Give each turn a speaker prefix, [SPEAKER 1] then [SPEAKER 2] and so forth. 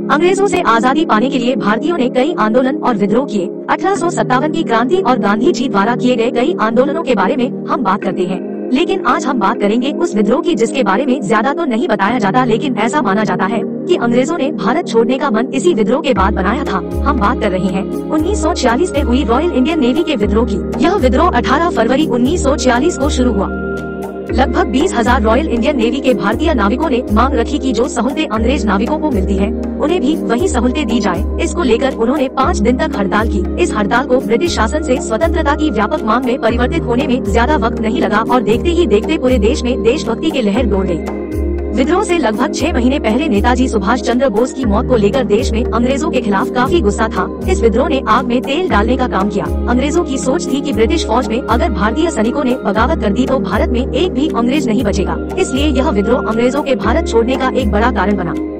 [SPEAKER 1] अंग्रेजों से आजादी पाने के लिए भारतीयों ने कई आंदोलन और विद्रोह किए। 1857 की क्रांति और गांधी जी द्वारा किए गए कई आंदोलनों के बारे में हम बात करते हैं, लेकिन आज हम बात करेंगे उस विद्रोह की जिसके बारे में ज्यादा तो नहीं बताया जाता, लेकिन ऐसा माना जाता है कि अंग्रेजों ने भारत छोड़ने का मन इसी विद्रोह के बाद बनाया था। हम बात कर रहे हैं 1946 में हुई रॉयल इंडियन नेवी के विद्रोह की। यह विद्रोह 18 फरवरी 1946 को शुरू हुआ। लगभग 20,000 रॉयल इंडियन नेवी के भारतीय नाविकों ने मांग रखी कि जो सहूलतें अंग्रेज नाविकों को मिलती हैं, उन्हें भी वही सहूलतें दी जाए। इसको लेकर उन्होंने 5 दिन तक हड़ताल की। इस हड़ताल को ब्रिटिश शासन से स्वतंत्रता की व्यापक मांग में परिवर्तित होने में ज्यादा वक्त नहीं लगा और देखते ही देखते पूरे देश में देशभक्ति की लहर दौड़ गई। विद्रोह से लगभग 6 महीने पहले नेताजी सुभाष चंद्र बोस की मौत को लेकर देश में अंग्रेजों के खिलाफ काफी गुस्सा था। इस विद्रोह ने आग में तेल डालने का काम किया। अंग्रेजों की सोच थी कि ब्रिटिश फौज में अगर भारतीय सैनिकों ने बगावत कर दी तो भारत में एक भी अंग्रेज नहीं बचेगा। इसलिए यह विद्रोह अंग्रेजों के भारत छोड़ने का एक बड़ा कारण बना।